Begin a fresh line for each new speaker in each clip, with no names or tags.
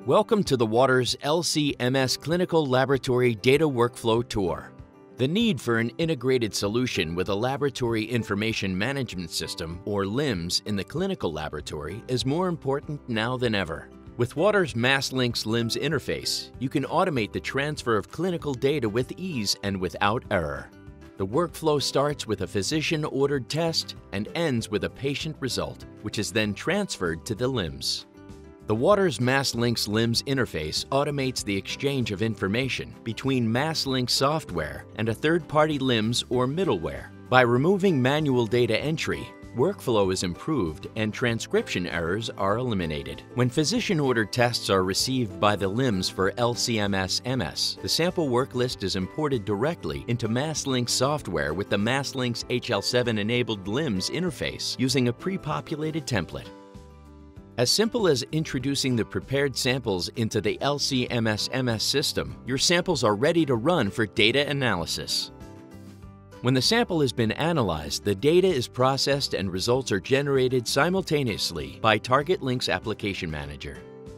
Welcome to the Waters LC-MS Clinical Laboratory Data Workflow Tour. The need for an integrated solution with a Laboratory Information Management System, or LIMS, in the clinical laboratory is more important now than ever. With Waters MassLynx LIMS interface, you can automate the transfer of clinical data with ease and without error. The workflow starts with a physician-ordered test and ends with a patient result, which is then transferred to the LIMS. The Waters MassLynx LIMS interface automates the exchange of information between MassLynx software and a third-party LIMS or middleware. By removing manual data entry, workflow is improved and transcription errors are eliminated. When physician-ordered tests are received by the LIMS for LC-MS, the sample work list is imported directly into MassLynx software with the MassLynx HL7-enabled LIMS interface using a pre-populated template. As simple as introducing the prepared samples into the LC-MS system, your samples are ready to run for data analysis. When the sample has been analyzed, the data is processed and results are generated simultaneously by TargetLynx Application Manager.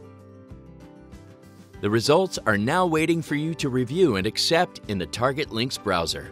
The results are now waiting for you to review and accept in the TargetLynx browser.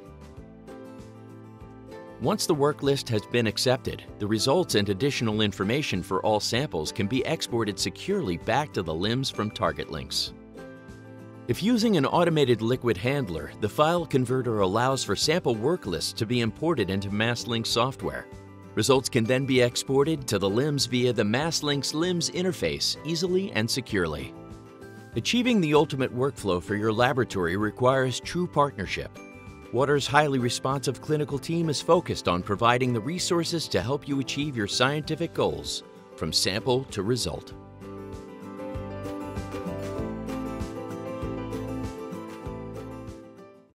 Once the work list has been accepted, the results and additional information for all samples can be exported securely back to the LIMS from TargetLynx. If using an automated liquid handler, the file converter allows for sample work lists to be imported into MassLynx software. Results can then be exported to the LIMS via the MassLynx LIMS interface easily and securely. Achieving the ultimate workflow for your laboratory requires true partnership. Waters' highly responsive clinical team is focused on providing the resources to help you achieve your scientific goals, from sample to result.